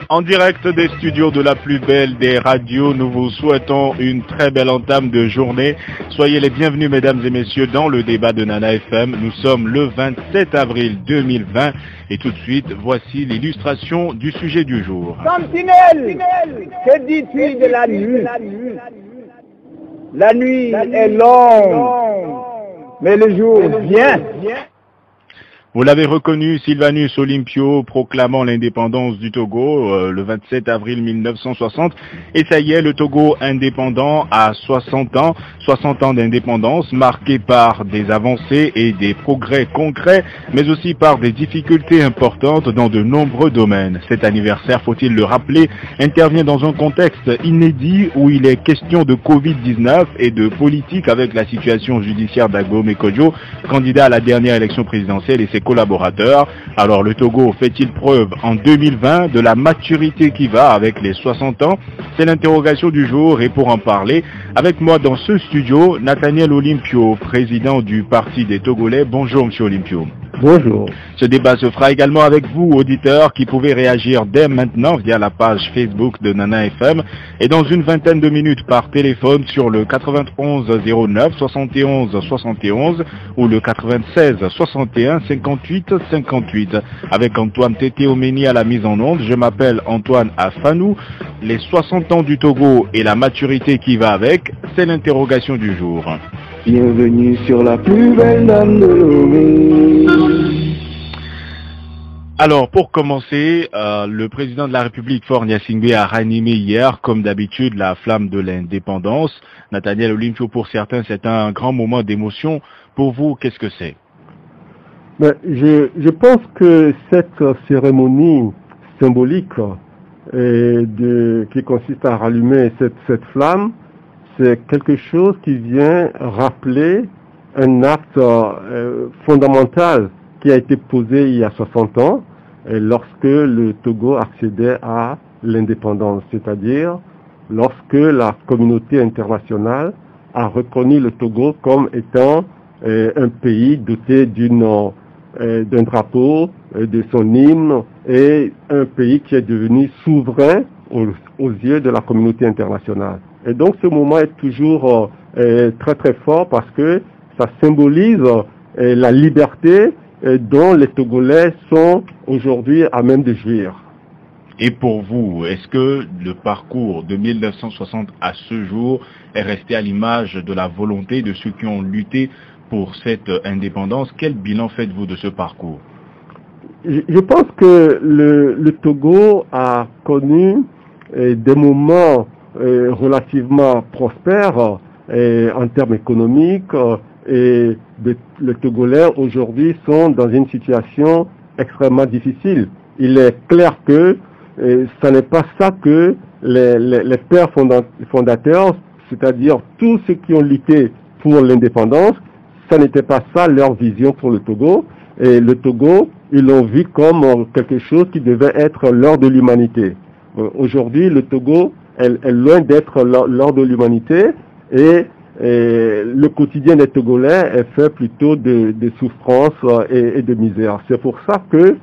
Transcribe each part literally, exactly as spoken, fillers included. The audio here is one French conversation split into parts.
En direct des studios de la plus belle des radios, nous vous souhaitons une très belle entame de journée. Soyez les bienvenus, mesdames et messieurs, dans le débat de Nana F M. Nous sommes le vingt-sept avril deux mille vingt et tout de suite, voici l'illustration du sujet du jour. Sentinelle, que dis-tu de la nuit? La nuit est longue, mais le jour vient. Vous l'avez reconnu, Sylvanus Olympio proclamant l'indépendance du Togo euh, le vingt-sept avril mille neuf cent soixante. Et ça y est, le Togo indépendant à soixante ans, soixante ans d'indépendance marqués par des avancées et des progrès concrets, mais aussi par des difficultés importantes dans de nombreux domaines. Cet anniversaire, faut-il le rappeler, intervient dans un contexte inédit où il est question de Covid dix-neuf et de politique avec la situation judiciaire d'Agbo Kojo, candidat à la dernière élection présidentielle et ses collaborateurs. Alors le Togo fait-il preuve en deux mille vingt de la maturité qui va avec les soixante ans? C'est l'interrogation du jour et pour en parler, avec moi dans ce studio, Nathaniel Olympio, président du Parti des Togolais. Bonjour Monsieur Olympio. Bonjour. Ce débat se fera également avec vous, auditeurs, qui pouvez réagir dès maintenant via la page Facebook de Nana F M et dans une vingtaine de minutes par téléphone sur le quatre-vingt-onze zéro neuf soixante et onze soixante et onze ou le quatre-vingt-seize soixante et un cinquante-huit cinquante-huit. Avec Antoine Tété Omeni à la mise en onde, je m'appelle Antoine Afanou. Les soixante ans du Togo et la maturité qui va avec, c'est l'interrogation du jour. Bienvenue sur la plus belle dame de Lomé. Alors, pour commencer, euh, le président de la République, Faure Gnassingbé, a ranimé hier, comme d'habitude, la flamme de l'indépendance. Nathaniel Olympio, pour certains, c'est un grand moment d'émotion. Pour vous, qu'est-ce que c'est? Ben, je, je pense que cette cérémonie symbolique euh, de, qui consiste à rallumer cette, cette flamme, c'est quelque chose qui vient rappeler un acte euh, fondamental qui a été posé il y a soixante ans, euh, lorsque le Togo accédait à l'indépendance, c'est-à-dire lorsque la communauté internationale a reconnu le Togo comme étant euh, un pays doté d'une, euh, d'un drapeau, euh, de son hymne, et un pays qui est devenu souverain aux, aux yeux de la communauté internationale. Et donc ce moment est toujours euh, très très fort parce que ça symbolise euh, la liberté euh, dont les Togolais sont aujourd'hui à même de jouir. Et pour vous, est-ce que le parcours de mille neuf cent soixante à ce jour est resté à l'image de la volonté de ceux qui ont lutté pour cette indépendance? Quel bilan faites-vous de ce parcours? Je, je pense que le, le Togo a connu euh, des moments euh, relativement prospères euh, en termes économiques euh, et de, les Togolais aujourd'hui sont dans une situation extrêmement difficile. Il est clair que euh, ce n'est pas ça que les, les, les pères fondateurs, c'est-à-dire tous ceux qui ont lutté pour l'indépendance, ça n'était pas ça leur vision pour le Togo. Et le Togo, ils l'ont vu comme euh, quelque chose qui devait être l'or de l'humanité. Euh, aujourd'hui, le Togo est, est loin d'être l'or de l'humanité et Et le quotidien des Togolais est fait plutôt de, de souffrance et, et de misère. C'est pour ça que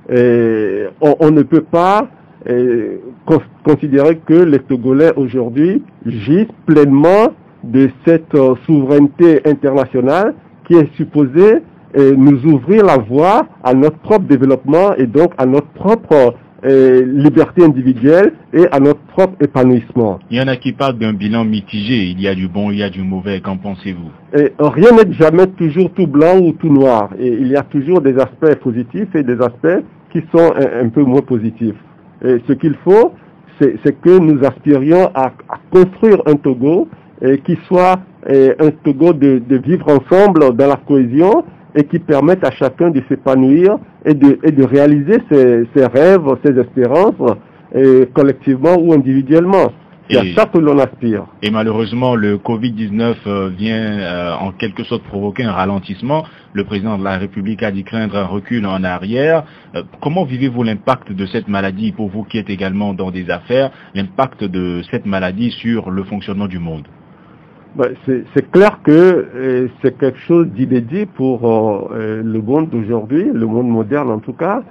eh, on, on ne peut pas eh, considérer que les Togolais aujourd'hui jouissent pleinement de cette euh, souveraineté internationale qui est supposée eh, nous ouvrir la voie à notre propre développement et donc à notre propre Et liberté individuelle et à notre propre épanouissement. Il y en a qui parlent d'un bilan mitigé. Il y a du bon, il y a du mauvais. Qu'en pensez-vous? Et rien n'est jamais toujours tout blanc ou tout noir. Et il y a toujours des aspects positifs et des aspects qui sont un, un peu moins positifs. Et ce qu'il faut, c'est que nous aspirions à, à construire un Togo et qui soit et, un Togo de, de vivre ensemble dans la cohésion et qui permettent à chacun de s'épanouir et de, et de réaliser ses, ses rêves, ses espérances, et collectivement ou individuellement. C'est à ça que l'on aspire. Et malheureusement, le Covid dix-neuf euh, vient euh, en quelque sorte provoquer un ralentissement. Le président de la République a dit craindre un recul en arrière. Euh, comment vivez-vous l'impact de cette maladie, pour vous qui êtes également dans des affaires, l'impact de cette maladie sur le fonctionnement du monde? Ben, c'est clair que euh, c'est quelque chose d'inédit pour euh, le monde d'aujourd'hui, le monde moderne en tout cas.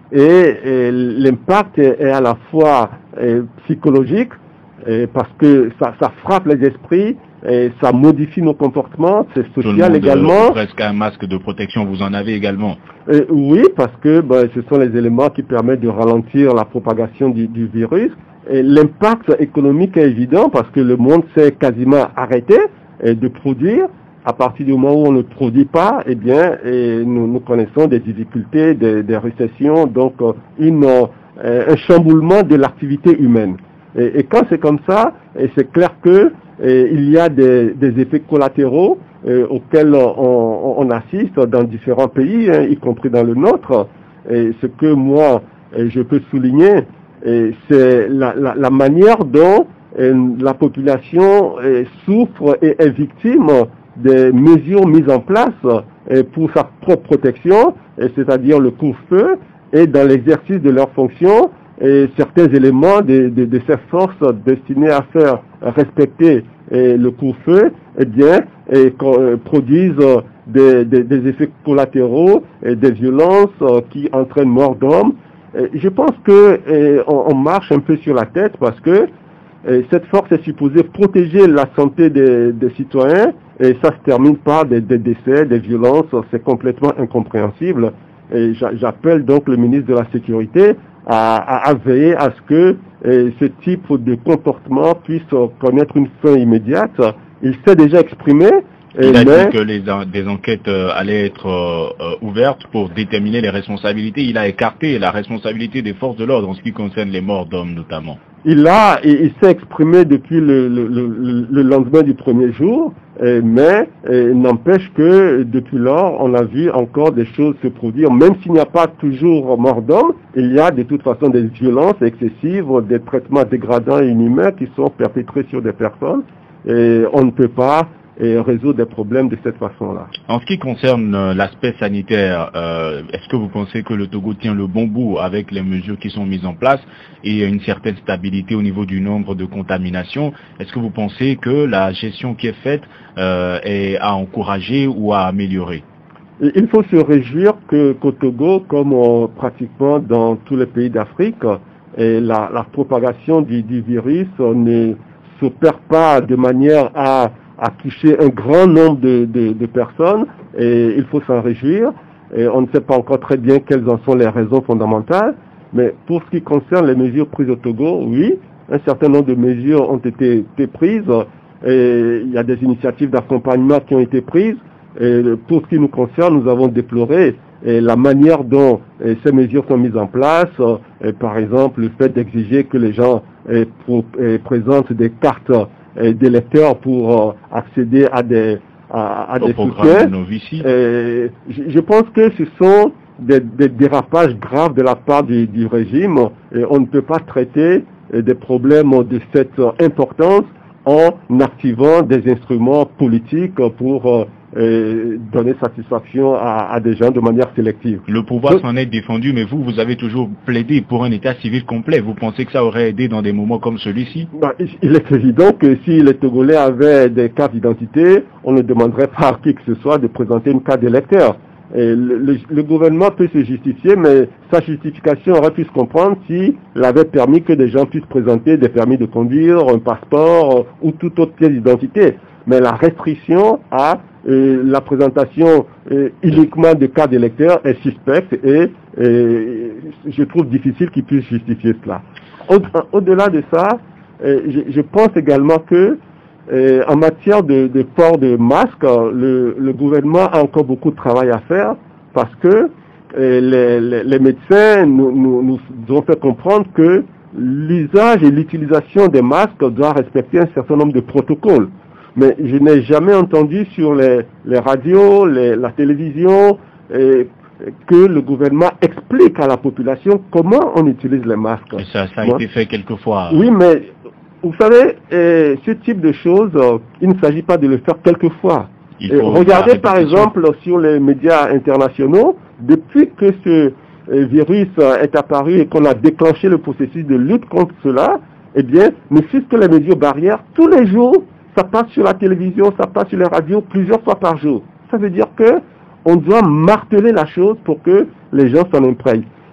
et, et l'impact est, est à la fois et, psychologique, et parce que ça, ça frappe les esprits, et ça modifie nos comportements, c'est social également. Presque un masque de protection, vous en avez également. Et oui, parce que ben, ce sont les éléments qui permettent de ralentir la propagation du, du virus. Et l'impact économique est évident parce que le monde s'est quasiment arrêté et de produire. À partir du moment où on ne produit pas, eh bien, et nous, nous connaissons des difficultés, des, des récessions, donc une, un chamboulement de l'activité humaine. Et, et quand c'est comme ça, et c'est clair que et il y a des, des effets collatéraux euh, auxquels on, on assiste dans différents pays, hein, y compris dans le nôtre. Et ce que moi, je peux souligner, c'est la, la, la manière dont euh, la population euh, souffre et est victime des mesures mises en place euh, pour sa propre protection, c'est-à-dire le couvre-feu, et dans l'exercice de leurs fonctions, et certains éléments de, de, de ces forces destinées à faire respecter et le couvre-feu, eh bien, et, euh, produisent des, des, des effets collatéraux et des violences euh, qui entraînent mort d'hommes. Je pense que eh, on, on marche un peu sur la tête parce que eh, cette force est supposée protéger la santé des, des citoyens et ça se termine par des, des décès, des violences. C'est complètement incompréhensible. Et j'appelle donc le ministre de la Sécurité à, à, à veiller à ce que eh, ce type de comportement puisse connaître une fin immédiate. Il s'est déjà exprimé. Il a dit que les, des enquêtes euh, allaient être euh, ouvertes pour déterminer les responsabilités. Il a écarté la responsabilité des forces de l'ordre en ce qui concerne les morts d'hommes notamment. Il a, il, il s'est exprimé depuis le, le, le, le lendemain du premier jour, eh, mais eh, n'empêche que depuis lors, on a vu encore des choses se produire. Même s'il n'y a pas toujours mort d'hommes, il y a de toute façon des violences excessives, des traitements dégradants et inhumains qui sont perpétrés sur des personnes. Et on ne peut pas et résoudre des problèmes de cette façon-là. En ce qui concerne euh, l'aspect sanitaire, euh, est-ce que vous pensez que le Togo tient le bon bout avec les mesures qui sont mises en place et une certaine stabilité au niveau du nombre de contaminations? Est-ce que vous pensez que la gestion qui est faite euh, est à encourager ou à améliorer? Il faut se réjouir que qu'au Togo, comme euh, pratiquement dans tous les pays d'Afrique, et la, la propagation du, du virus euh, ne s'opère pas de manière à à toucher un grand nombre de, de, de personnes et il faut s'en réjouir. Et on ne sait pas encore très bien quelles en sont les raisons fondamentales, mais pour ce qui concerne les mesures prises au Togo, oui, un certain nombre de mesures ont été, été prises et il y a des initiatives d'accompagnement qui ont été prises. Et pour ce qui nous concerne, nous avons déploré et la manière dont et ces mesures sont mises en place, et par exemple le fait d'exiger que les gens et, pour, et présentent des cartes des lecteurs pour euh, accéder à des, à, à des soutiens. Et je, je pense que ce sont des, des dérapages graves de la part du, du régime et on ne peut pas traiter des problèmes de cette importance en activant des instruments politiques pour euh, et donner satisfaction à, à des gens de manière sélective. Le pouvoir s'en est défendu, mais vous, vous avez toujours plaidé pour un état civil complet. Vous pensez que ça aurait aidé dans des moments comme celui-ci? Bah, il est évident que si les Togolais avaient des cartes d'identité, on ne demanderait pas à qui que ce soit de présenter une carte d'électeur. Et le, le, le gouvernement peut se justifier, mais sa justification aurait pu se comprendre s'il avait permis que des gens puissent présenter des permis de conduire, un passeport euh, ou toute autre pièce d'identité. Mais la restriction à euh, la présentation euh, uniquement de cartes d'électeurs est suspecte et, et je trouve difficile qu'ils puissent justifier cela. Au, au-delà de ça, euh, je, je pense également que euh, en matière de, de port de masque, le, le gouvernement a encore beaucoup de travail à faire parce que euh, les, les, les médecins nous, nous, nous ont fait comprendre que l'usage et l'utilisation des masques doit respecter un certain nombre de protocoles. Mais je n'ai jamais entendu sur les, les radios, les, la télévision, et, que le gouvernement explique à la population comment on utilise les masques. Et ça, ça a Moi, été fait quelquefois. Oui, mais vous savez, eh, ce type de choses, il ne s'agit pas de le faire quelquefois. Et regardez par exemple sur les médias internationaux, depuis que ce eh, virus est apparu et qu'on a déclenché le processus de lutte contre cela, eh bien, ne fût-ce que les mesures barrières, tous les jours, ça passe sur la télévision, ça passe sur les radios plusieurs fois par jour. Ça veut dire que on doit marteler la chose pour que les gens s'en imprègnent.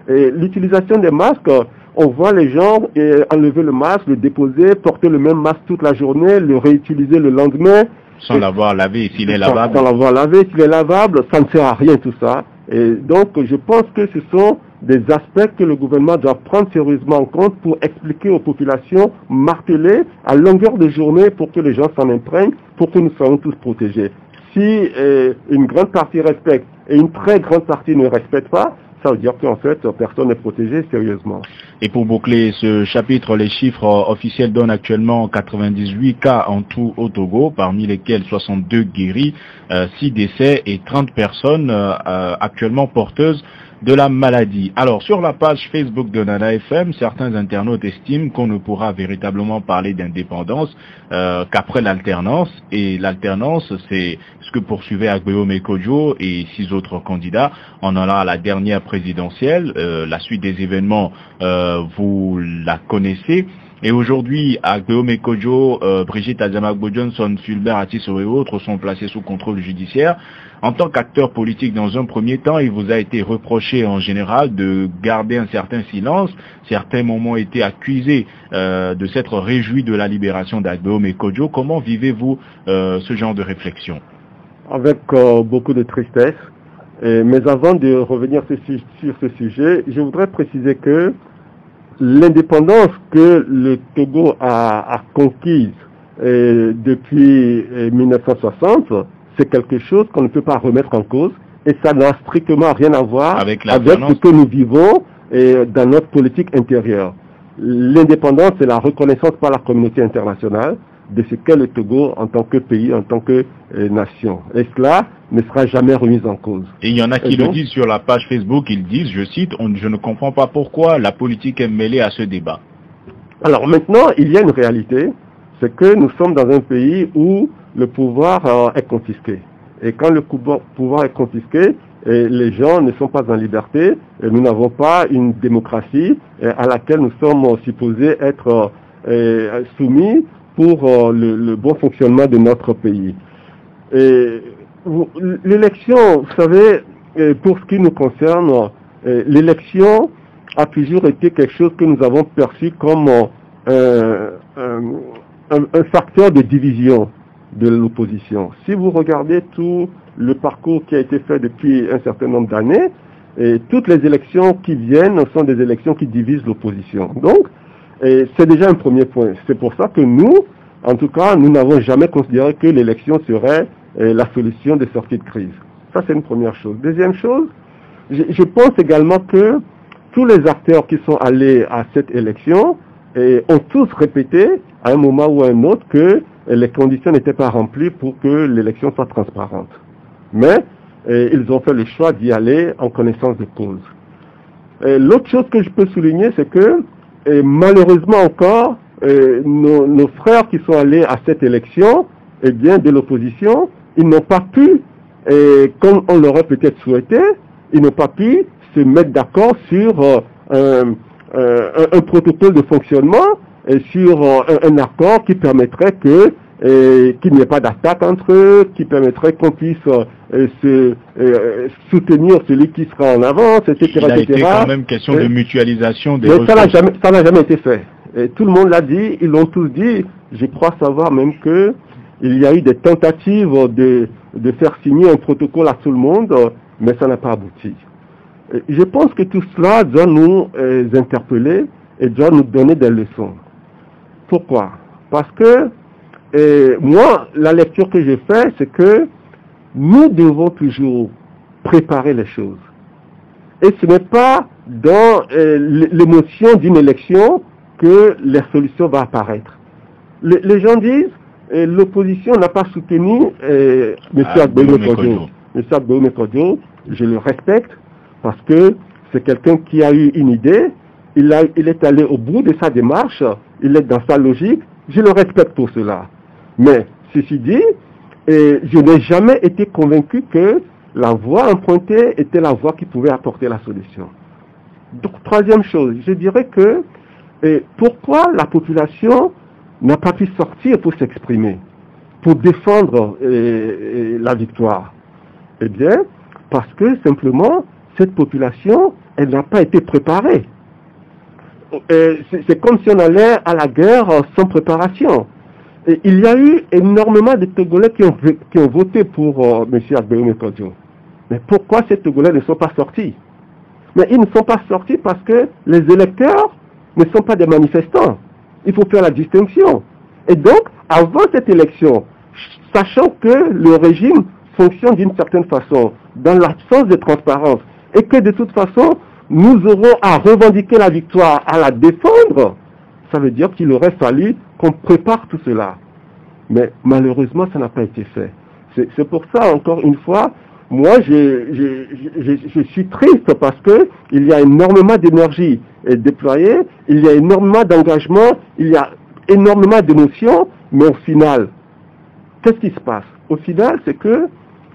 Et l'utilisation des masques, on voit les gens enlever le masque, le déposer, porter le même masque toute la journée, le réutiliser le lendemain. Sans l'avoir lavé, s'il est lavable. Sans, sans l'avoir lavé, s'il est lavable, ça ne sert à rien tout ça. Et donc, je pense que ce sont des aspects que le gouvernement doit prendre sérieusement en compte pour expliquer aux populations, marteler à longueur de journée pour que les gens s'en imprègnent, pour que nous soyons tous protégés. Si euh, une grande partie respecte et une très grande partie ne respecte pas, ça veut dire qu'en fait, personne n'est protégé sérieusement. Et pour boucler ce chapitre, les chiffres officiels donnent actuellement quatre-vingt-dix-huit cas en tout au Togo, parmi lesquels soixante-deux guéris, euh, six décès et trente personnes euh, actuellement porteuses de la maladie. Alors, sur la page Facebook de Nana F M, certains internautes estiment qu'on ne pourra véritablement parler d'indépendance euh, qu'après l'alternance. Et l'alternance, c'est ce que poursuivaient Agbeome Kodjo et six autres candidats en allant à la dernière présidentielle. Euh, la suite des événements, euh, vous la connaissez. Et aujourd'hui, Agbeome Kodjo, euh, Brigitte Adzamagbo Johnson, Fulbert Atiso et autres sont placés sous contrôle judiciaire. En tant qu'acteur politique, dans un premier temps, il vous a été reproché en général de garder un certain silence. Certains moments ont été accusés euh, de s'être réjouis de la libération d'Agbeome Kodjo. Comment vivez-vous euh, ce genre de réflexion? Avec euh, beaucoup de tristesse. Et, mais avant de revenir sur ce sujet, je voudrais préciser que l'indépendance que le Togo a, a conquise euh, depuis euh, mille neuf cent soixante, c'est quelque chose qu'on ne peut pas remettre en cause et ça n'a strictement rien à voir avec, avec ce que nous vivons euh, dans notre politique intérieure. L'indépendance, c'est la reconnaissance par la communauté internationale de ce qu'est le Togo en tant que pays, en tant que euh, nation. Et cela ne sera jamais remis en cause. Et il y en a qui et le donc, disent sur la page Facebook, ils disent, je cite, on, je ne comprends pas pourquoi la politique est mêlée à ce débat. Alors maintenant, il y a une réalité, c'est que nous sommes dans un pays où le pouvoir euh, est confisqué. Et quand le pouvoir est confisqué, et les gens ne sont pas en liberté, et nous n'avons pas une démocratie à laquelle nous sommes supposés être euh, soumis pour euh, le, le bon fonctionnement de notre pays. Et l'élection, vous savez, pour ce qui nous concerne, l'élection a toujours été quelque chose que nous avons perçu comme euh, un, un, un facteur de division de l'opposition. Si vous regardez tout le parcours qui a été fait depuis un certain nombre d'années, et toutes les élections qui viennent sont des élections qui divisent l'opposition. Donc, c'est déjà un premier point. C'est pour ça que nous, en tout cas, nous n'avons jamais considéré que l'élection serait euh, la solution de sortie de crise. Ça, c'est une première chose. Deuxième chose, je, je pense également que tous les acteurs qui sont allés à cette élection et ont tous répété à un moment ou à un autre que les conditions n'étaient pas remplies pour que l'élection soit transparente. Mais et, ils ont fait le choix d'y aller en connaissance de cause. L'autre chose que je peux souligner, c'est que et, malheureusement encore, et, nos, nos frères qui sont allés à cette élection, et bien de l'opposition, ils n'ont pas pu, et, comme on l'aurait peut-être souhaité, ils n'ont pas pu se mettre d'accord sur euh, un, un, un protocole de fonctionnement et sur euh, un, un accord qui permettrait que qu'il n'y ait pas d'attaque entre eux, qui permettrait qu'on puisse euh, se euh, soutenir celui qui sera en avance, et cetera. Il a été quand même question et, de mutualisation des mais ressources. Ça n'a jamais, ça n'a jamais été fait. Et tout le monde l'a dit, ils l'ont tous dit. Je crois savoir même que il y a eu des tentatives de, de faire signer un protocole à tout le monde, mais ça n'a pas abouti. Et je pense que tout cela doit nous euh, interpeller et doit nous donner des leçons. Pourquoi? Parce que et moi, la lecture que j'ai faite, c'est que nous devons toujours préparer les choses. Et ce n'est pas dans euh, l'émotion d'une élection que la solution va apparaître. Le, les gens disent, euh, l'opposition n'a pas soutenu euh, M. Agbeome Kodjo. M. Agbeome Kodjo, je le respecte parce que c'est quelqu'un qui a eu une idée, il, a, il est allé au bout de sa démarche, il est dans sa logique, je le respecte pour cela. Mais, ceci dit, et je n'ai jamais été convaincu que la voie empruntée était la voie qui pouvait apporter la solution. Donc, troisième chose, je dirais que et pourquoi la population n'a pas pu sortir pour s'exprimer, pour défendre et, et la victoire? Eh bien, parce que simplement, cette population elle n'a pas été préparée. C'est comme si on allait à la guerre sans préparation. Et il y a eu énormément de Togolais qui ont, qui ont voté pour euh, M. Agbéoumé Kodjo. Mais pourquoi ces Togolais ne sont pas sortis? Mais ils ne sont pas sortis parce que les électeurs ne sont pas des manifestants. Il faut faire la distinction. Et donc, avant cette élection, sachant que le régime fonctionne d'une certaine façon, dans l'absence de transparence, et que de toute façon, nous aurons à revendiquer la victoire, à la défendre, ça veut dire qu'il aurait fallu qu'on prépare tout cela. Mais malheureusement, ça n'a pas été fait. C'est pour ça, encore une fois, moi, je, je, je, je suis triste parce que il y a énormément d'énergie déployée, il y a énormément d'engagement, il y a énormément d'émotions, mais au final, qu'est-ce qui se passe? Au final, c'est que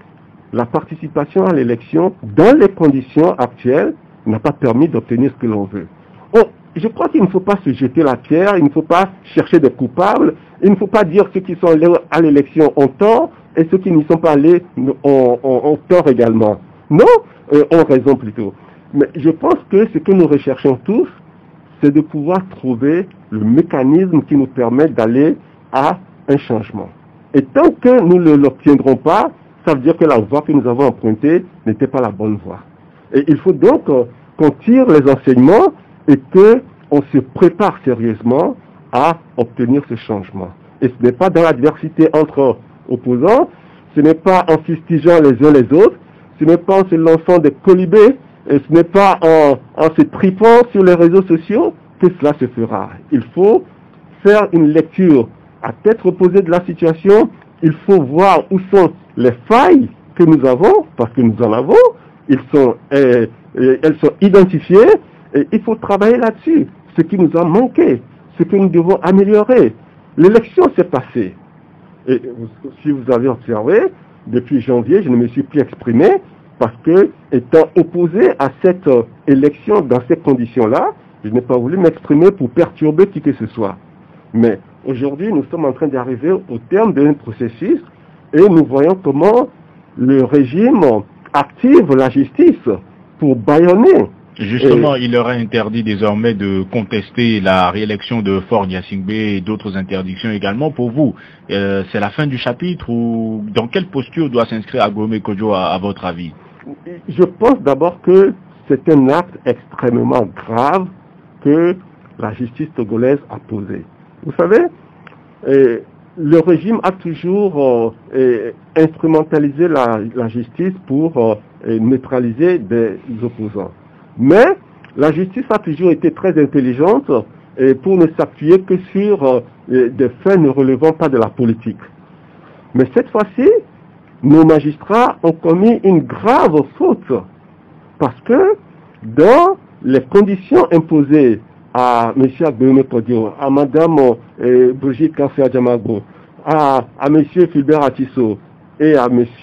la participation à l'élection, dans les conditions actuelles, n'a pas permis d'obtenir ce que l'on veut. Oh, je crois qu'il ne faut pas se jeter la pierre, il ne faut pas chercher des coupables, il ne faut pas dire ceux qui sont allés à l'élection ont tort et ceux qui n'y sont pas allés ont, ont, ont tort également. Non, euh, ont raison plutôt. Mais je pense que ce que nous recherchons tous, c'est de pouvoir trouver le mécanisme qui nous permet d'aller à un changement. Et tant que nous ne l'obtiendrons pas, ça veut dire que la voie que nous avons empruntée n'était pas la bonne voie. Et il faut donc euh, qu'on tire les enseignements et qu'on se prépare sérieusement à obtenir ce changement. Et ce n'est pas dans l'adversité entre opposants, ce n'est pas en fustigeant les uns les autres, ce n'est pas en se lançant des colibés, et ce n'est pas en, en se tripant sur les réseaux sociaux que cela se fera. Il faut faire une lecture à tête reposée de la situation, il faut voir où sont les failles que nous avons, parce que nous en avons, ils sont, euh, euh, elles sont identifiées, et il faut travailler là-dessus, ce qui nous a manqué, ce que nous devons améliorer. L'élection s'est passée. Et si vous avez observé, depuis janvier, je ne me suis plus exprimé parce que, étant opposé à cette euh, élection dans ces conditions-là, je n'ai pas voulu m'exprimer pour perturber qui que ce soit. Mais aujourd'hui, nous sommes en train d'arriver au terme d'un processus et nous voyons comment le régime active la justice pour bâillonner. Justement, et il leur est interdit désormais de contester la réélection de Faure Gnassingbé et d'autres interdictions également. Pour vous, euh, c'est la fin du chapitre ou dans quelle posture doit s'inscrire Agbéoumé Kodjo à, à votre avis? Je pense d'abord que c'est un acte extrêmement grave que la justice togolaise a posé. Vous savez, euh, le régime a toujours euh, instrumentalisé la, la justice pour euh, neutraliser des opposants. Mais la justice a toujours été très intelligente et pour ne s'appuyer que sur euh, des faits ne relevant pas de la politique. Mais cette fois-ci, nos magistrats ont commis une grave faute parce que dans les conditions imposées à M. Agbéoumé Kodjo, à Mme euh, Brigitte Kanfer-Djamagbo, à, à M. Fulbert Atisso et à M.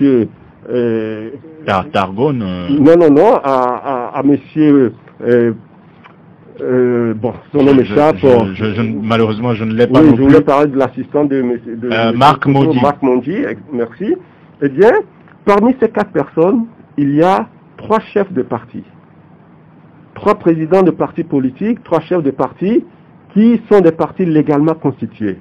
Euh, Targone euh... Non, non, non, à, à, à M. Euh, euh, bon, son nom m'échappe. Malheureusement, je ne l'ai pas oui, non je plus. voulais parler de l'assistant de, de, euh, de Marc Mondi. Marc Mondi, merci. Eh bien, parmi ces quatre personnes, il y a trois chefs de parti. Trois présidents de partis politiques, trois chefs de parti qui sont des partis légalement constitués.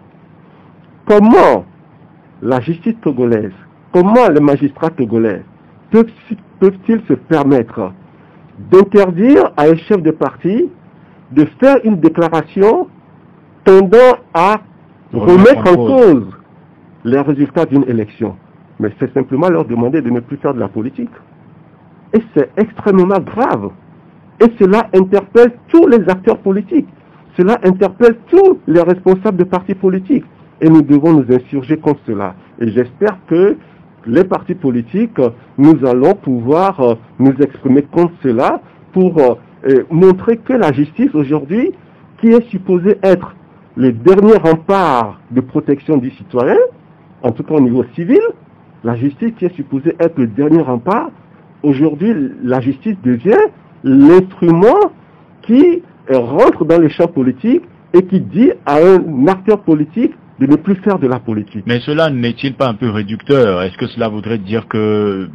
Comment la justice togolaise, comment les magistrats togolais peuvent-ils se permettre d'interdire à un chef de parti de faire une déclaration tendant à remettre en cause les résultats d'une élection? Mais c'est simplement leur demander de ne plus faire de la politique. Et c'est extrêmement grave. Et cela interpelle tous les acteurs politiques. Cela interpelle tous les responsables de partis politiques. Et nous devons nous insurger contre cela. Et j'espère que les partis politiques, nous allons pouvoir euh, nous exprimer contre cela pour euh, montrer que la justice aujourd'hui, qui est supposée être le dernier rempart de protection du citoyen, en tout cas au niveau civil, la justice qui est supposée être le dernier rempart, aujourd'hui la justice devient l'instrument qui rentre dans le champ politique et qui dit à un acteur politique de ne plus faire de la politique. Mais cela n'est-il pas un peu réducteur? Est-ce que cela voudrait dire que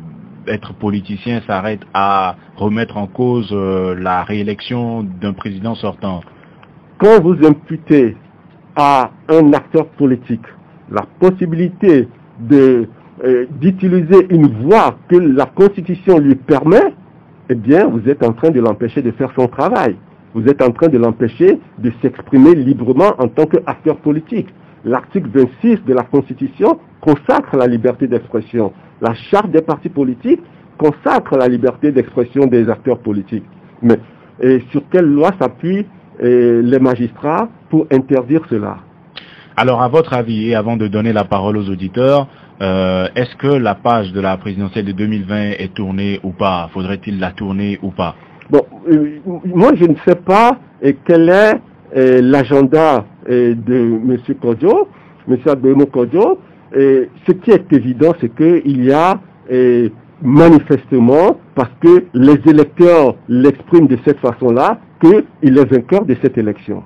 être politicien s'arrête à remettre en cause euh, la réélection d'un président sortant? Quand vous imputez à un acteur politique la possibilité de euh, d'utiliser une voie que la Constitution lui permet, eh bien, vous êtes en train de l'empêcher de faire son travail. Vous êtes en train de l'empêcher de s'exprimer librement en tant qu'acteur politique. L'article vingt-six de la Constitution consacre la liberté d'expression. La charte des partis politiques consacre la liberté d'expression des acteurs politiques. Mais et sur quelle loi s'appuient les magistrats pour interdire cela? Alors, à votre avis, et avant de donner la parole aux auditeurs, euh, est-ce que la page de la présidentielle de deux mille vingt est tournée ou pas? Faudrait-il la tourner ou pas? Bon, euh, moi je ne sais pas et quel est euh, l'agenda euh, de M. Kodjo, M. Agbeomo Kodjo. Et ce qui est évident, c'est qu'il y a euh, manifestement, parce que les électeurs l'expriment de cette façon-là, qu'il est vainqueur de cette élection.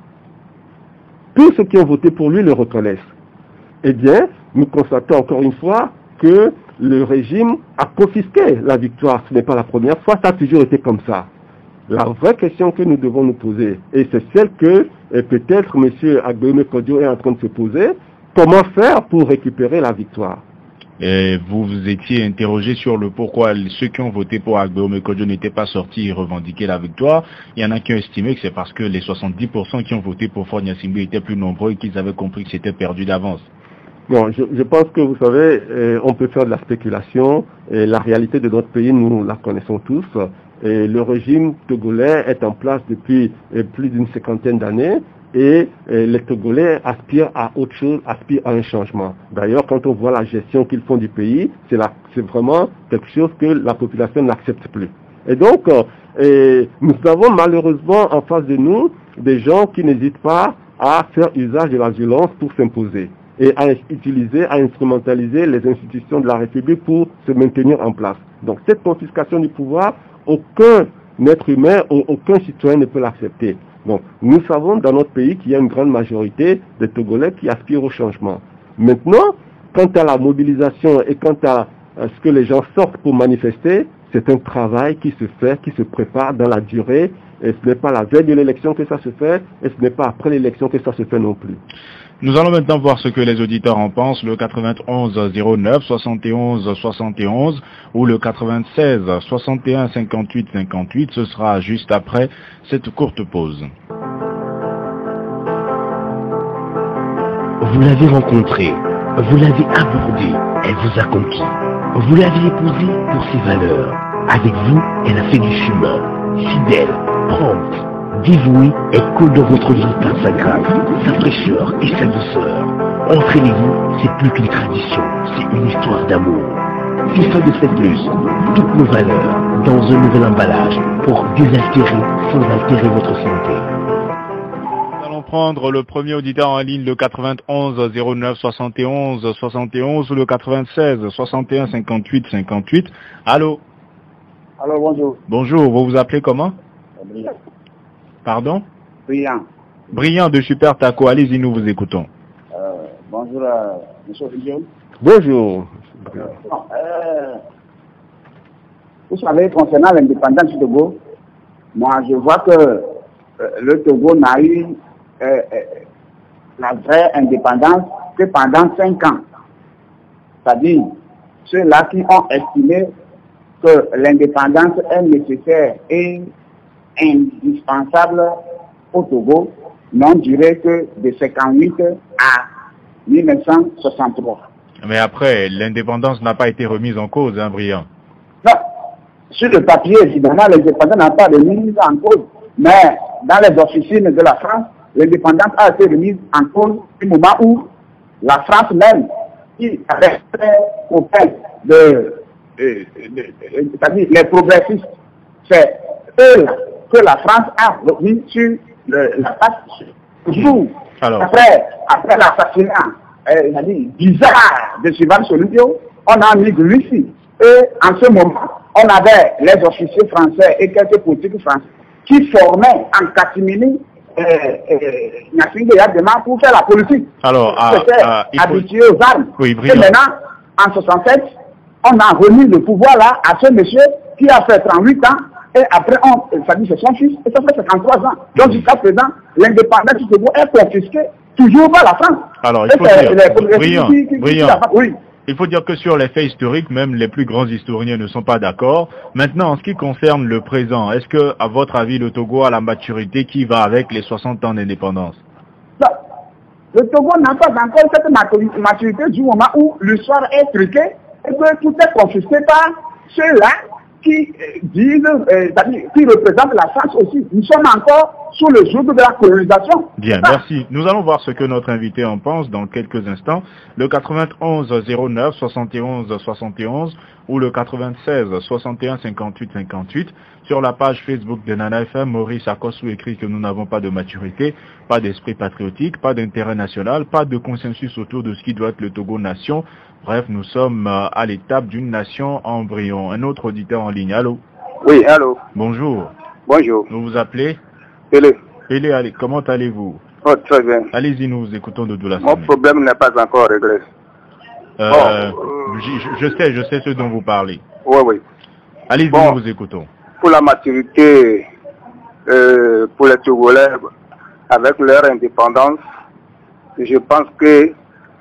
Tous ceux qui ont voté pour lui le reconnaissent. Eh bien, nous constatons encore une fois que le régime a confisqué la victoire. Ce n'est pas la première fois, ça a toujours été comme ça. La vraie question que nous devons nous poser, et c'est celle que peut-être M. Agbeomo Kodjo est en train de se poser, comment faire pour récupérer la victoire? Et vous vous étiez interrogé sur le pourquoi ceux qui ont voté pour Agbeomo Kodjo n'étaient pas sortis et revendiquaient la victoire. Il y en a qui ont estimé que c'est parce que les soixante-dix pour cent qui ont voté pour Faure Gnassingbé étaient plus nombreux et qu'ils avaient compris que c'était perdu d'avance. Bon, je, je pense que vous savez, euh, on peut faire de la spéculation, et la réalité de notre pays, nous la connaissons tous. Et le régime togolais est en place depuis euh, plus d'une cinquantaine d'années. Et euh, les Togolais aspirent à autre chose, aspirent à un changement. D'ailleurs, quand on voit la gestion qu'ils font du pays, c'est vraiment quelque chose que la population n'accepte plus. Et donc, euh, et nous avons malheureusement en face de nous des gens qui n'hésitent pas à faire usage de la violence pour s'imposer et à utiliser, à instrumentaliser les institutions de la République pour se maintenir en place. Donc cette confiscation du pouvoir, aucun être humain, aucun citoyen ne peut l'accepter. Donc, nous savons dans notre pays qu'il y a une grande majorité de Togolais qui aspirent au changement. Maintenant, quant à la mobilisation et quant à, à ce que les gens sortent pour manifester, c'est un travail qui se fait, qui se prépare dans la durée. Et ce n'est pas la veille de l'élection que ça se fait, et ce n'est pas après l'élection que ça se fait non plus. Nous allons maintenant voir ce que les auditeurs en pensent, le quatre-vingt-onze zéro neuf soixante et onze soixante et onze ou le quatre-vingt-seize soixante et un cinquante-huit cinquante-huit, ce sera juste après cette courte pause. Vous l'avez rencontrée, vous l'avez abordée, elle vous a conquis. Vous l'avez épousée pour ses valeurs. Avec vous, elle a fait du chemin, fidèle, prompte, dévouée et coule dans votre vie par sa grâce, sa fraîcheur et sa douceur. Entre elle et vous, c'est plus qu'une tradition, c'est une histoire d'amour. FIFA de cette plus, toutes nos valeurs dans un nouvel emballage pour désaltérer sans altérer votre santé. Nous allons prendre le premier auditeur en ligne, le quatre-vingt-onze zéro neuf soixante et onze soixante et onze ou le quatre-vingt-seize soixante et un cinquante-huit cinquante-huit. Allô? Alors bonjour. Bonjour, vous vous appelez comment? Brillant. Pardon? Brillant. Brillant de Super Taco, allez-y, nous vous écoutons. Euh, bonjour, euh, monsieur Olivier. Bonjour. Euh, euh, vous savez, concernant l'indépendance du Togo, moi je vois que euh, le Togo n'a eu euh, euh, la vraie indépendance que pendant cinq ans. C'est-à-dire, ceux-là qui ont estimé que l'indépendance est nécessaire et indispensable au Togo, n'ont duré que de cinquante-huit à mille neuf cent soixante-trois. Mais après, l'indépendance n'a pas été remise en cause, hein, Brillant? Non, sur le papier, évidemment, l'indépendance n'a pas été remise en cause, mais dans les officines de la France, l'indépendance a été remise en cause au moment où la France même, qui avait fait auprès de c'est-à-dire les progressistes, c'est eux que la France a remis sur le, la face du jour. Alors. Après, après l'assassinat euh, bizarre de Sylvain Solubio, on a mis de Russie. Et en ce moment, on avait les officiers français et quelques politiques français qui formaient en catimini Gnassingbé Yadema pour faire la politique. Alors, C'était ah, ah, habitué faut... aux armes. Oui, et maintenant, en soixante-sept, on a remis le pouvoir là à ce monsieur qui a fait trente-huit ans, et après, on, ça dit c'est son fils, et ça fait cinquante-trois ans. Donc jusqu'à présent, l'indépendance du Togo est confisquée toujours par la France. Alors, il faut et dire, les, brillant, qui, qui, brillant. Qui, oui. Il faut dire que sur les faits historiques, même les plus grands historiens ne sont pas d'accord. Maintenant, en ce qui concerne le présent, est-ce que, à votre avis, le Togo a la maturité qui va avec les soixante ans d'indépendance? Le Togo n'a pas encore cette maturité du moment où l'histoire est truquée et que tout est confisqué par ceux-là qui disent, euh, qui représentent la France aussi. Nous sommes encore sous le joug de la colonisation. Bien, ah. merci. Nous allons voir ce que notre invité en pense dans quelques instants. Le quatre-vingt-onze zéro neuf soixante et onze soixante et onze ou le quatre-vingt-seize soixante et un cinquante-huit cinquante-huit. Sur la page Facebook de Nana F M, Maurice Akosu écrit que nous n'avons pas de maturité, pas d'esprit patriotique, pas d'intérêt national, pas de consensus autour de ce qui doit être le Togo nation. Bref, nous sommes à l'étape d'une nation embryon. Un autre auditeur en ligne. Allô? Oui, allô. Bonjour. Bonjour. Vous vous appelez? Pélé. Pélé, allez, comment allez-vous? Oh, très bien. Allez-y, nous vous écoutons de Doula. Mon problème n'est pas encore réglé. Euh, bon, je, je sais, je sais ce dont vous parlez. Oui, oui. Allez-y, bon, nous vous écoutons. Pour la maturité, euh, pour les Togolais, avec leur indépendance, je pense que,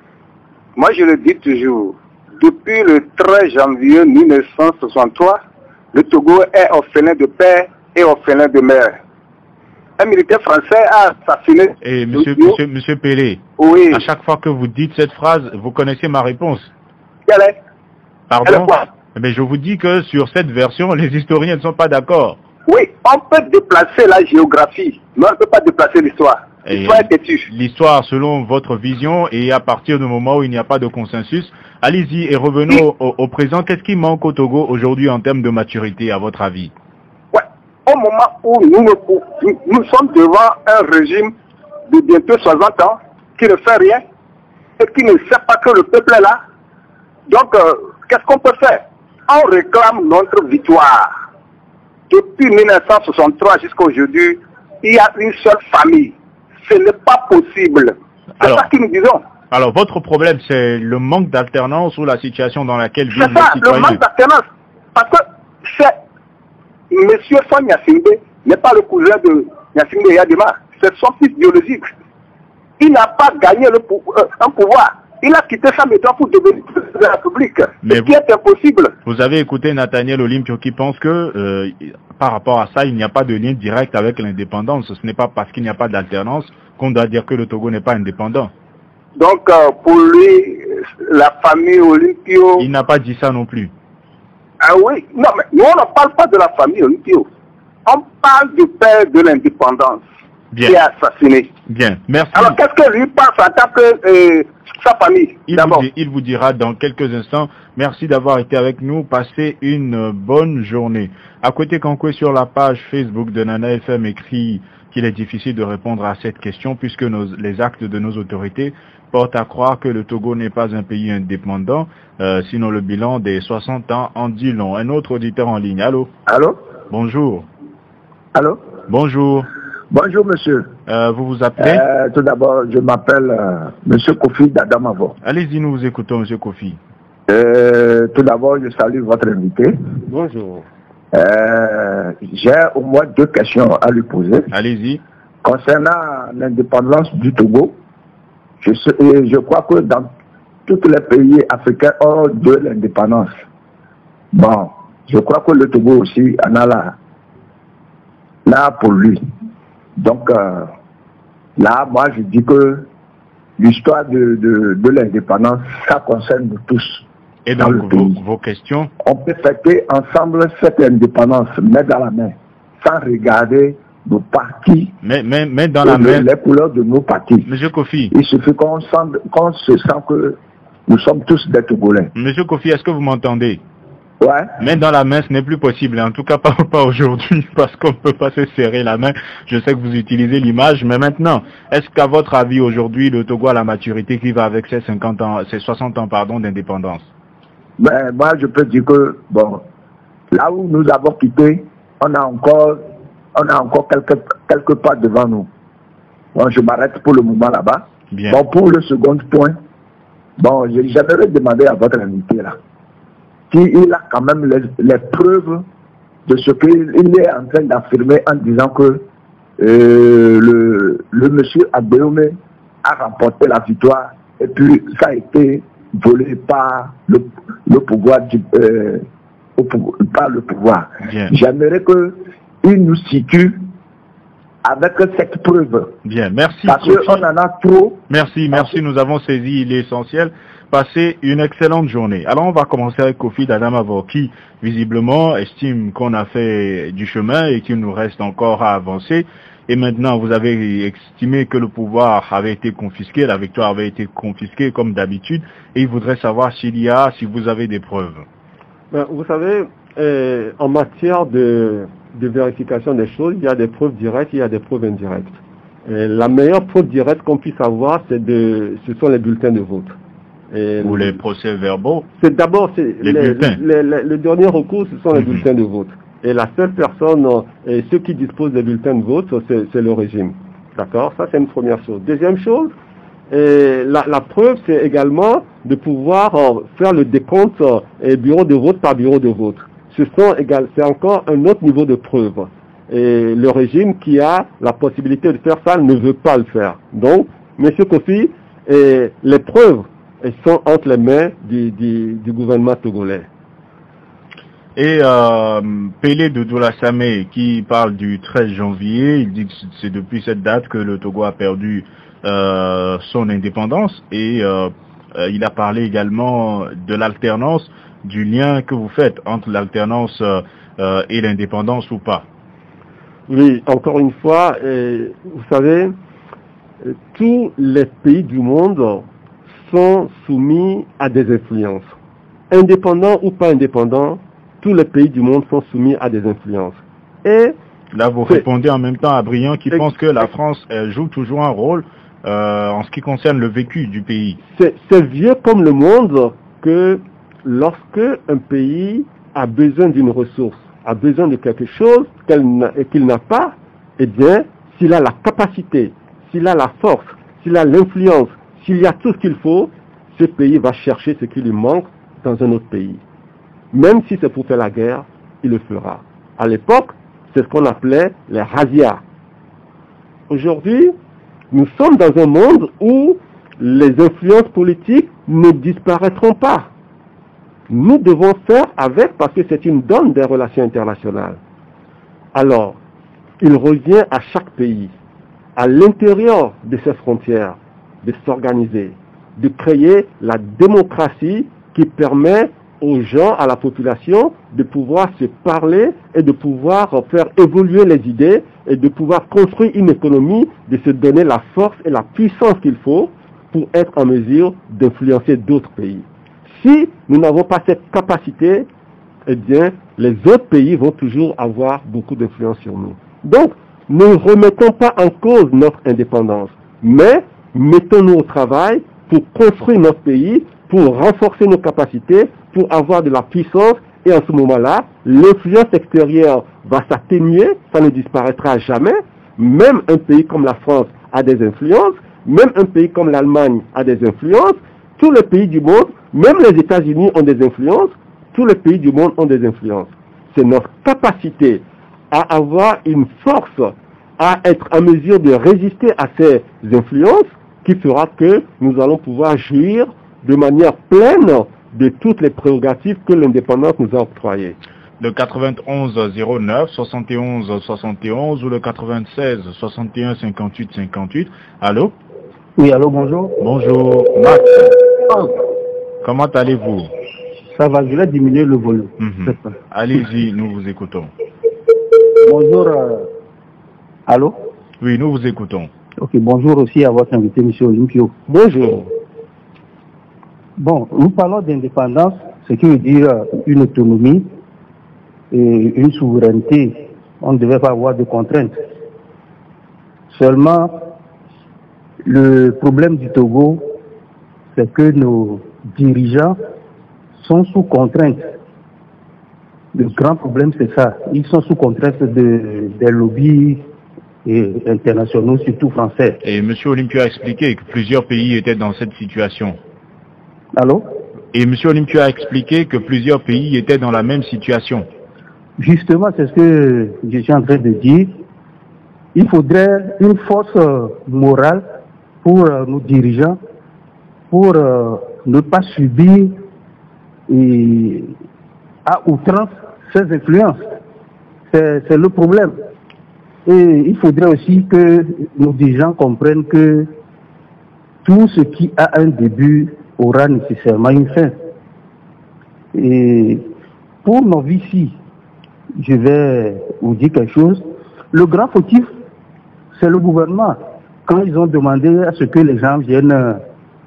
moi je le dis toujours, depuis le treize janvier mille neuf cent soixante-trois, le Togo est orphelin de père et orphelin de mère. Un militaire français a assassiné... Et monsieur, monsieur, monsieur Pélé, oui. À chaque fois que vous dites cette phrase, vous connaissez ma réponse. Quelle est? Pardon? Quelle est quoi? Mais je vous dis que sur cette version, les historiens ne sont pas d'accord. Oui, on peut déplacer la géographie, mais on ne peut pas déplacer l'histoire. L'histoire est têtue. L'histoire selon votre vision, et à partir du moment où il n'y a pas de consensus, allez-y et revenons oui. au, au présent. Qu'est-ce qui manque au Togo aujourd'hui en termes de maturité, à votre avis? Ouais. Au moment où nous, nous, nous sommes devant un régime de bientôt soixante ans qui ne fait rien et qui ne sait pas que le peuple est là. Donc, euh, qu'est-ce qu'on peut faire? On réclame notre victoire. Depuis mille neuf cent soixante-trois jusqu'à aujourd'hui, il y a une seule famille. Ce n'est pas possible. C'est ça que nous disons. Alors, votre problème, c'est le manque d'alternance ou la situation dans laquelle vivent les citoyens? C'est ça, le manque d'alternance. Parce que c'est M. Son Yassimbe n'est pas le cousin de Yassimbe Yadema. C'est son fils biologique. Il n'a pas gagné le pou euh, un pouvoir. Il a quitté sa maison pour devenir président de la République. Ce qui est impossible. Vous avez écouté Nathaniel Olympio qui pense que euh, par rapport à ça, il n'y a pas de lien direct avec l'indépendance. Ce n'est pas parce qu'il n'y a pas d'alternance qu'on doit dire que le Togo n'est pas indépendant. Donc euh, pour lui, la famille Olympio... Il n'a pas dit ça non plus. Ah oui, non mais nous on ne parle pas de la famille Olympio. On parle du père de l'indépendance qui est assassiné. Bien, merci. Alors qu'est-ce que lui pense en tant que... Euh, sa famille, il vous, dit, il vous dira dans quelques instants. Merci d'avoir été avec nous. Passez une bonne journée. À côté Kankoué, sur la page Facebook de Nana F M, écrit qu'il est difficile de répondre à cette question puisque nos, les actes de nos autorités portent à croire que le Togo n'est pas un pays indépendant, euh, sinon le bilan des soixante ans en dit long. Un autre auditeur en ligne. Allô? Allô? Bonjour. Allô? Bonjour. Bonjour monsieur. Euh, vous vous appelez? euh, Tout d'abord, je m'appelle euh, monsieur Kofi d'Adamavo. Allez-y, nous vous écoutons monsieur Kofi. Euh, tout d'abord, je salue votre invité. Bonjour. Euh, J'ai au moins deux questions à lui poser. Allez-y. Concernant l'indépendance du Togo, je, sais, je crois que dans tous les pays africains ont de l'indépendance. Bon, je crois que le Togo aussi en a là, là pour lui. Donc euh, là, moi je dis que l'histoire de, de, de l'indépendance, ça concerne nous tous. Et donc vos, vos questions? On peut fêter ensemble cette indépendance, main dans la main, sans regarder nos partis, mais, mais, mais dans la main, les couleurs de nos partis. Monsieur Kofi, il suffit qu'on qu'on se sent que nous sommes tous des Togolais. Monsieur Kofi, est-ce que vous m'entendez? Ouais. Mais dans la main, ce n'est plus possible. En tout cas, pas, pas aujourd'hui, parce qu'on ne peut pas se serrer la main. Je sais que vous utilisez l'image, mais maintenant, est-ce qu'à votre avis, aujourd'hui, le Togo a la maturité qui va avec ses cinquante ans, ses soixante ans, pardon, d'indépendance? Ben, moi, je peux dire que, bon, là où nous avons quitté, on a encore, on a encore quelques, quelques pas devant nous. Bon, je m'arrête pour le moment là-bas. Bien. Bon, pour le second point, bon, j'aimerais demander à votre invité là. qu'il a quand même les, les preuves de ce qu'il est en train d'affirmer en disant que euh, le, le monsieur Agbéomé a remporté la victoire et puis ça a été volé par le, le pouvoir du, euh, au, par le pouvoir. Bien. J'aimerais qu'il nous situe avec cette preuve. Bien, merci. Parce qu'on en a trop. Merci, merci, nous avons saisi l'essentiel. Passez une excellente journée. Alors on va commencer avec Kofi Dadamavo qui visiblement estime qu'on a fait du chemin et qu'il nous reste encore à avancer. Et maintenant vous avez estimé que le pouvoir avait été confisqué, la victoire avait été confisquée comme d'habitude et il voudrait savoir s'il y a, si vous avez des preuves. Ben, vous savez, euh, en matière de, de vérification des choses, il y a des preuves directes, il y a des preuves indirectes. Et la meilleure preuve directe qu'on puisse avoir, c'est de, ce sont les bulletins de vote. Et Ou les procès-verbaux. C'est d'abord les, les les, bulletins. Les, les, le dernier recours, ce sont les Mm-hmm. bulletins de vote. Et la seule personne, et ceux qui disposent des bulletins de vote, c'est le régime. D'accord? Ça, c'est une première chose. Deuxième chose, et la, la preuve, c'est également de pouvoir euh, faire le décompte euh, bureau de vote par bureau de vote. Ce sont égal, c'est encore un autre niveau de preuve. Et le régime qui a la possibilité de faire ça ne veut pas le faire. Donc, M. Kofi, et les preuves elles sont entre les mains du, du, du gouvernement togolais. Et euh, Pélé de Doula-Samé qui parle du treize janvier, il dit que c'est depuis cette date que le Togo a perdu euh, son indépendance et euh, euh, il a parlé également de l'alternance, du lien que vous faites entre l'alternance euh, et l'indépendance ou pas. Oui, encore une fois, et, vous savez, tous les pays du monde sont soumis à des influences. Indépendants ou pas indépendants, tous les pays du monde sont soumis à des influences. Et là, vous répondez en même temps à Briand qui pense que la France elle, joue toujours un rôle euh, en ce qui concerne le vécu du pays. C'est vieux comme le monde que lorsque un pays a besoin d'une ressource, a besoin de quelque chose qu'il n'a pas, eh bien, s'il a la capacité, s'il a la force, s'il a l'influence, s'il y a tout ce qu'il faut, ce pays va chercher ce qui lui manque dans un autre pays. Même si c'est pour faire la guerre, il le fera. À l'époque, c'est ce qu'on appelait les razzias. Aujourd'hui, nous sommes dans un monde où les influences politiques ne disparaîtront pas. Nous devons faire avec parce que c'est une donne des relations internationales. Alors, il revient à chaque pays, à l'intérieur de ses frontières, de s'organiser, de créer la démocratie qui permet aux gens, à la population, de pouvoir se parler et de pouvoir faire évoluer les idées et de pouvoir construire une économie, de se donner la force et la puissance qu'il faut pour être en mesure d'influencer d'autres pays. Si nous n'avons pas cette capacité, eh bien, les autres pays vont toujours avoir beaucoup d'influence sur nous. Donc, ne remettons pas en cause notre indépendance, mais mettons-nous au travail pour construire notre pays, pour renforcer nos capacités, pour avoir de la puissance, et en ce moment-là, l'influence extérieure va s'atténuer, ça ne disparaîtra jamais. Même un pays comme la France a des influences, même un pays comme l'Allemagne a des influences, tous les pays du monde, même les États-Unis ont des influences, tous les pays du monde ont des influences. C'est notre capacité à avoir une force, à être en mesure de résister à ces influences qui fera que nous allons pouvoir jouir de manière pleine de toutes les prérogatives que l'indépendance nous a octroyées. Le quatre-vingt-onze zéro neuf soixante et onze soixante et onze ou le quatre-vingt-seize soixante et un cinquante-huit cinquante-huit. Allô? Oui, allô, bonjour. Bonjour, Max. Oh. Comment allez-vous? Ça va, je vais diminuer le volume. Mm-hmm. Allez-y, nous vous écoutons. Bonjour. Euh... Allô? Oui, nous vous écoutons. Ok, bonjour aussi à votre invité, M. Olympio. Bonjour. Bon, nous parlons d'indépendance, ce qui veut dire une autonomie et une souveraineté. On ne devait pas avoir de contraintes. Seulement, le problème du Togo, c'est que nos dirigeants sont sous contrainte. Le grand problème, c'est ça. Ils sont sous contrainte de, des lobbies et internationaux, surtout français. Et M. Olympio a expliqué que plusieurs pays étaient dans cette situation. Allô? Et M. Olympio a expliqué que plusieurs pays étaient dans la même situation. Justement, c'est ce que je suis en train de dire. Il faudrait une force morale pour nos dirigeants, pour ne pas subir et, à outrance ces influences. C'est le problème. Et il faudrait aussi que nos dirigeants comprennent que tout ce qui a un début aura nécessairement une fin. Et pour nos vies, je vais vous dire quelque chose. Le grand fautif, c'est le gouvernement. Quand ils ont demandé à ce que les gens viennent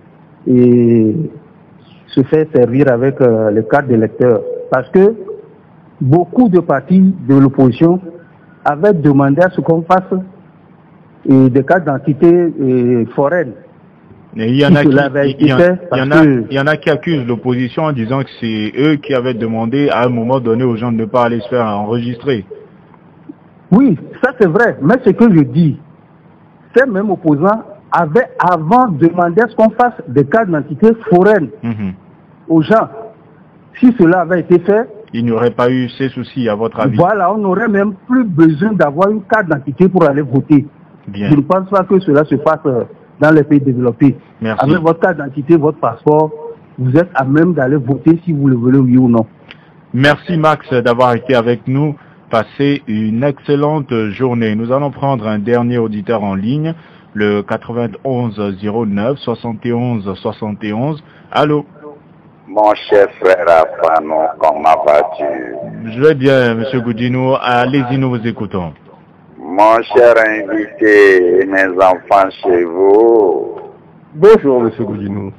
et se faire servir avec euh, les cartes d'électeurs. Parce que beaucoup de partis de l'opposition avaient demandé à ce qu'on fasse et des cartes d'identité foraines. Et il y en a qui, il y en, il y en a, il y en a qui accusent l'opposition en disant que c'est eux qui avaient demandé à un moment donné aux gens de ne pas aller se faire enregistrer. Oui, ça c'est vrai, mais ce que je dis, ces mêmes opposants avaient avant demandé à ce qu'on fasse des cartes d'identité foraines mm-hmm. aux gens. Si cela avait été fait, il n'y aurait pas eu ces soucis, à votre avis. Voilà, on n'aurait même plus besoin d'avoir une carte d'identité pour aller voter. Bien. Je ne pense pas que cela se fasse dans les pays développés. Merci. Avec votre carte d'identité, votre passeport, vous êtes à même d'aller voter si vous le voulez, oui ou non. Merci Max d'avoir été avec nous. Passez une excellente journée. Nous allons prendre un dernier auditeur en ligne, le quatre-vingt-onze zéro neuf soixante et onze soixante et onze. Allô? Mon cher frère Afano, comment vas-tu? Je vais bien, M. Goudino. Allez-y, nous vous écoutons. Mon cher invité, mes enfants chez vous. Bonjour, M. Goudino.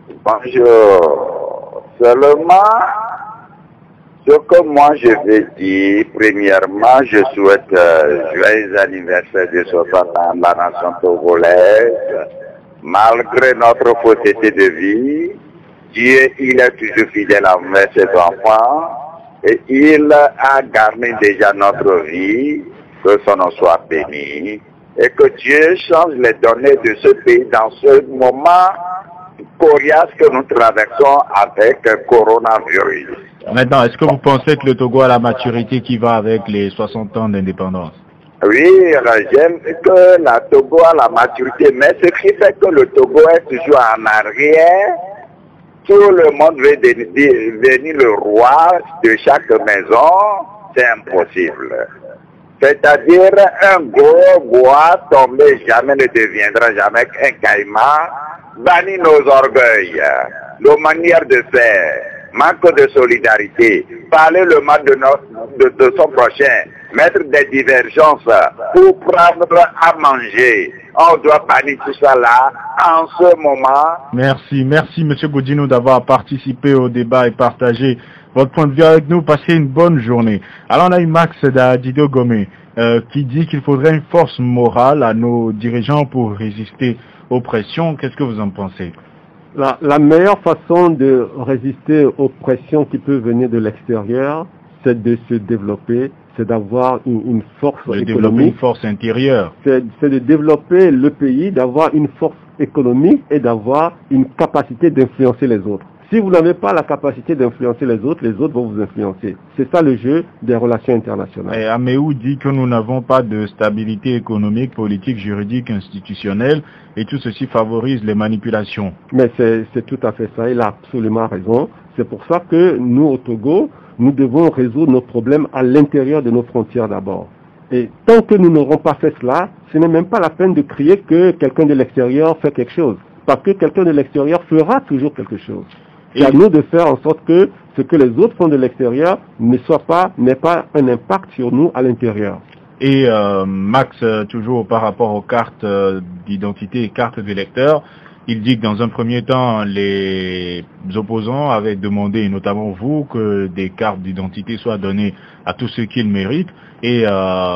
Bonjour. Seulement, ce que moi je vais dire, premièrement, je souhaite euh, joyeux anniversaire de soixante ans de la nation togolaise. Malgré notre fausseté de vie, Dieu, il est toujours fidèle envers ses enfants et il a garni déjà notre vie, que son nom soit béni et que Dieu change les données de ce pays dans ce moment coriace que nous traversons avec le coronavirus. Maintenant, est-ce que vous pensez que le Togo a la maturité qui va avec les soixante ans d'indépendance? Oui, j'aime que la Togo a la maturité, mais ce qui fait que le Togo est toujours en arrière, tout le monde veut devenir le roi de chaque maison, c'est impossible. C'est-à-dire, un gros bois tombé jamais ne deviendra jamais un caïman, bannir nos orgueils, nos manières de faire, manque de solidarité, parler le mal de, nos, de, de son prochain, mettre des divergences pour prendre à manger. On doit bannir tout ça là, en ce moment. Merci, merci M. Goudino d'avoir participé au débat et partagé votre point de vue avec nous. Passez une bonne journée. Alors on a eu Max d'Adido Gomé euh, qui dit qu'il faudrait une force morale à nos dirigeants pour résister aux pressions. Qu'est-ce que vous en pensez? La, la meilleure façon de résister aux pressions qui peuvent venir de l'extérieur, c'est de se développer, c'est d'avoir une, une force de économique. développer une force intérieure. C'est de développer le pays, d'avoir une force économique et d'avoir une capacité d'influencer les autres. Si vous n'avez pas la capacité d'influencer les autres, les autres vont vous influencer. C'est ça le jeu des relations internationales. Et Améou dit que nous n'avons pas de stabilité économique, politique, juridique, institutionnelle, et tout ceci favorise les manipulations. Mais c'est tout à fait ça, il a absolument raison. C'est pour ça que nous, au Togo, nous devons résoudre nos problèmes à l'intérieur de nos frontières d'abord. Et tant que nous n'aurons pas fait cela, ce n'est même pas la peine de crier que quelqu'un de l'extérieur fait quelque chose. Parce que quelqu'un de l'extérieur fera toujours quelque chose. C'est à nous de faire en sorte que ce que les autres font de l'extérieur ne soit pas, n'ait pas un impact sur nous à l'intérieur. Et euh, Max, euh, toujours par rapport aux cartes euh, d'identité et cartes d'électeurs, il dit que dans un premier temps, les opposants avaient demandé, et notamment vous, que des cartes d'identité soient données à tous ceux qui le méritent. Et euh,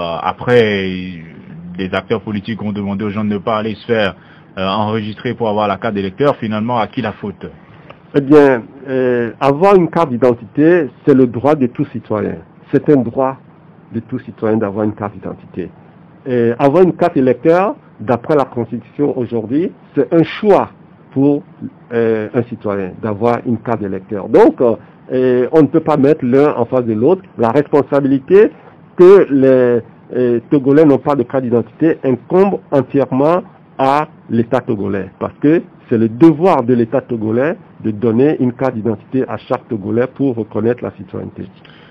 après, les acteurs politiques ont demandé aux gens de ne pas aller se faire euh, enregistrer pour avoir la carte d'électeur. Finalement, à qui la faute? Eh bien, euh, avoir une carte d'identité, c'est le droit de tout citoyen. C'est un droit de tout citoyen d'avoir une carte d'identité. Et avoir une carte électeur, d'après la Constitution aujourd'hui, c'est un choix pour euh, un citoyen, d'avoir une carte d'électeur. Donc, euh, et on ne peut pas mettre l'un en face de l'autre. La responsabilité que les euh, Togolais n'ont pas de carte d'identité incombe entièrement à l'État togolais, parce que c'est le devoir de l'État togolais de donner une carte d'identité à chaque Togolais pour reconnaître la citoyenneté.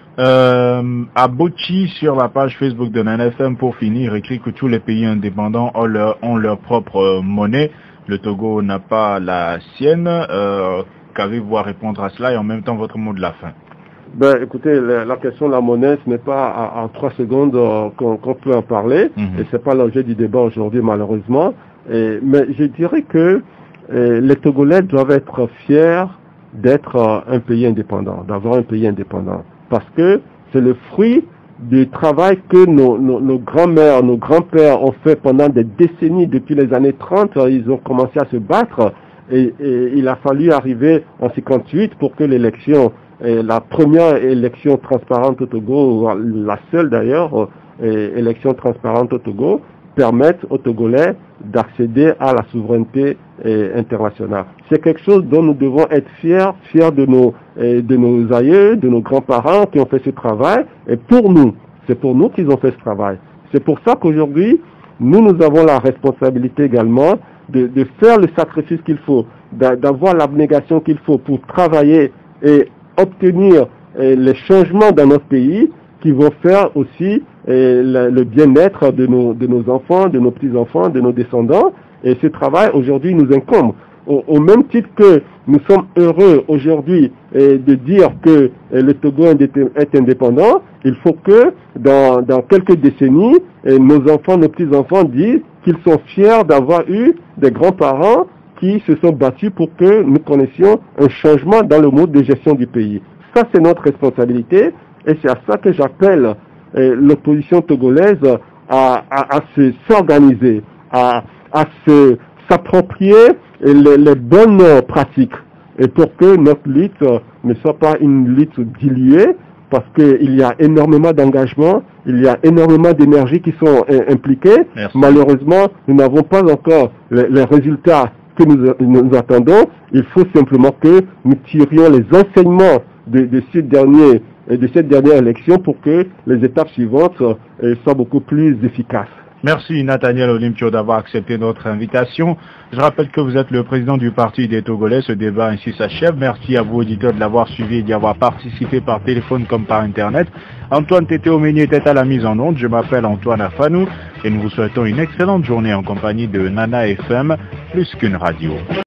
Euh, à Bochi, sur la page Facebook de Nana F M, pour finir, écrit que tous les pays indépendants ont leur, ont leur propre euh, monnaie. Le Togo n'a pas la sienne. Euh, Qu'avez-vous à répondre à cela et en même temps votre mot de la fin? Ben, écoutez, la, la question de la monnaie, ce n'est pas en trois secondes euh, qu'on qu'on peut en parler, mm-hmm. et c'est pas l'objet du débat aujourd'hui malheureusement. Et, mais je dirais que euh, les Togolais doivent être fiers d'être euh, un pays indépendant, d'avoir un pays indépendant, parce que c'est le fruit du travail que nos, nos, nos grands-mères, nos grands-pères ont fait pendant des décennies. Depuis les années trente, ils ont commencé à se battre, et, et il a fallu arriver en cinquante-huit pour que l'élection, la première élection transparente au Togo, la seule d'ailleurs, élection transparente au Togo, permette aux Togolais d'accéder à la souveraineté internationale. C'est quelque chose dont nous devons être fiers, fiers de nos, de nos aïeux, de nos grands-parents qui ont fait ce travail, et pour nous, c'est pour nous qu'ils ont fait ce travail. C'est pour ça qu'aujourd'hui, nous, nous avons la responsabilité également de, de faire le sacrifice qu'il faut, d'avoir l'abnégation qu'il faut pour travailler et obtenir les changements dans notre pays qui vont faire aussi le, le bien-être de nos, de nos enfants, de nos petits-enfants, de nos descendants. Et ce travail aujourd'hui nous incombe. Au, au même titre que nous sommes heureux aujourd'hui de dire que le Togo est indépendant, il faut que dans, dans quelques décennies, nos enfants, nos petits-enfants disent qu'ils sont fiers d'avoir eu des grands-parents qui se sont battus pour que nous connaissions un changement dans le mode de gestion du pays. Ça, c'est notre responsabilité et c'est à ça que j'appelle euh, l'opposition togolaise à, à, à se s'organiser, à, à se s'approprier les, les bonnes pratiques et pour que notre lutte ne soit pas une lutte diluée, parce qu'il y a énormément d'engagement, il y a énormément d'énergie qui sont euh, impliquées. Merci. Malheureusement, nous n'avons pas encore les, les résultats que nous, nous attendons. Il faut simplement que nous tirions les enseignements de, de, ce dernier, de cette dernière élection pour que les étapes suivantes euh, soient beaucoup plus efficaces. Merci Nathaniel Olympio d'avoir accepté notre invitation. Je rappelle que vous êtes le président du Parti des Togolais. Ce débat ainsi s'achève. Merci à vous auditeurs de l'avoir suivi et d'y avoir participé par téléphone comme par Internet. Antoine Tété-Omeni était à la mise en onde. Je m'appelle Antoine Afanou et nous vous souhaitons une excellente journée en compagnie de Nana F M, plus qu'une radio.